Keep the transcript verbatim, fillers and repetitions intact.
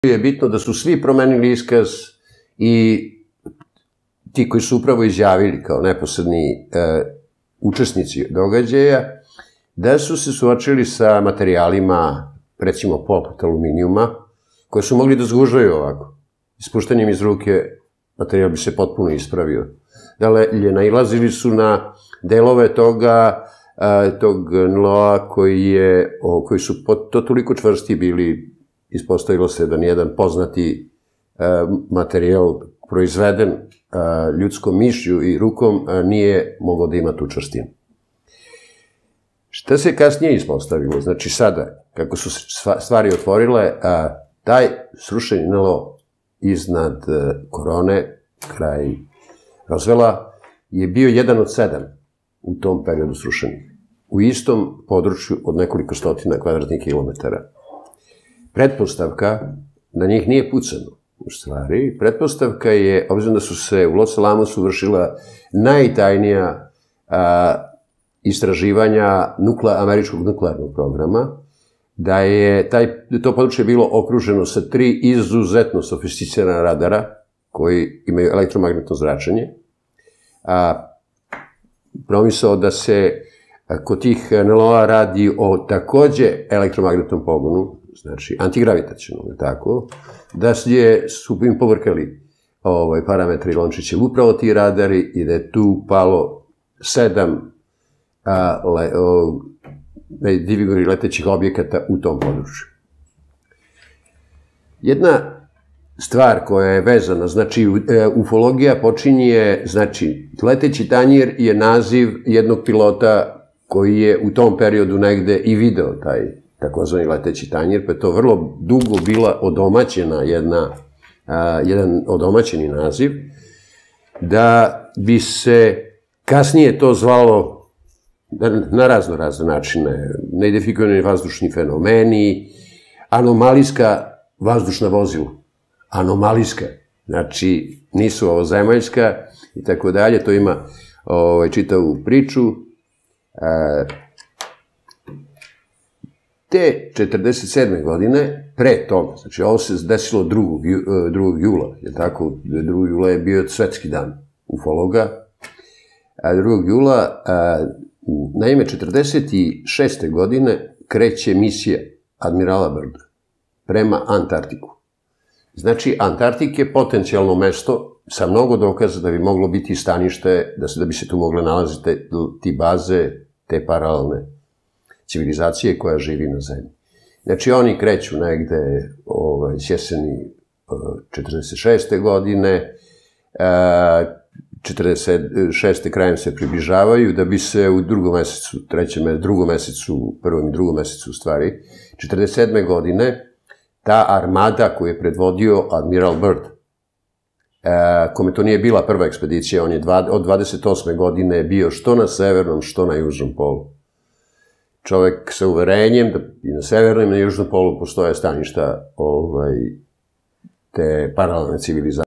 je bitno da su svi promenili iskaz i ti koji su upravo izjavili kao neposredni učesnici događaja, da su se suočili sa materijalima, recimo poput aluminijuma, koje su mogli da zgužaju ovako. Ispuštanjem iz ruke materijal bi se potpuno ispravio. Dalje, nailazili su na delove toga, tog en el o-a koji su to toliko čvrsti bili, ispostavilo se da nijedan poznati materijal proizveden ljudskom mišlju i rukom nije mogao da ima tu čvrstinu. Šta se kasnije ispostavilo? Znači sada, kako su se stvari otvorile, taj srušeni en el o iznad Korone, kraj Rozvela, je bio jedan od sedam u tom periodu srušenih. U istom području od nekoliko stotina kvadratnih kilometara. Pretpostavka na njih nije pucano, u stvari. Pretpostavka je, obzirom da su se u Los Alamosu vršila najtajnija istraživanja američkog nuklearnog programa, da je to područje bilo okruženo sa tri izuzetno sofisticirana radara koji imaju elektromagnetno zračenje. Promisao da se kod tih en el o-a radi o takođe elektromagnetnom pogonu, znači antigravitacionom, tako, da su im povrkali parametri Lončićev upravo ti radari i da je tu palo sedam divigori letećih objekata u tom području. Jedna stvar koja je vezana, znači ufologija počinje, znači leteći tanjir je naziv jednog pilota koji je u tom periodu negde i video taj takozvani leteći tanjir, pa je to vrlo dugo bila odomaćena jedna, jedan odomaćeni naziv, da bi se kasnije to zvalo na razno razne načine, neidentifikovani vazdušni fenomeni, anomalijska vazdušna vozila, anomalijska, znači nisu ovozemaljska i tako dalje, to ima čitavu priču. Te četrdeset sedme godine, pre toga, znači ovo se desilo drugog jula, je tako, drugog jula je bio svetski dan ufologa, drugog jula, naime, četrdeset šeste godine kreće misija admirala Byrda prema Antarktiku. Znači, Antarktik je potencijalno mesto sa mnogo dokaza da bi moglo biti stanište, da bi se tu mogle nalaziti ti baze, te paralelne civilizacije koja živi na zemlji. Znači, oni kreću negde s jeseni četrdeset šeste godine, četrdeset šeste krajem se približavaju, da bi se u drugom mesecu, trećem, drugom mesecu, prvom i drugom mesecu u stvari, četrdeset sedme godine, ta armada koju je predvodio admiral Byrd, kome to nije bila prva ekspedicija, on je od dvadeset osme godine bio što na severnom, što na južnom polu. Čovek sa uverenjem da i na severnom i na južnom polu postoje staništa te paralelne civilizacije.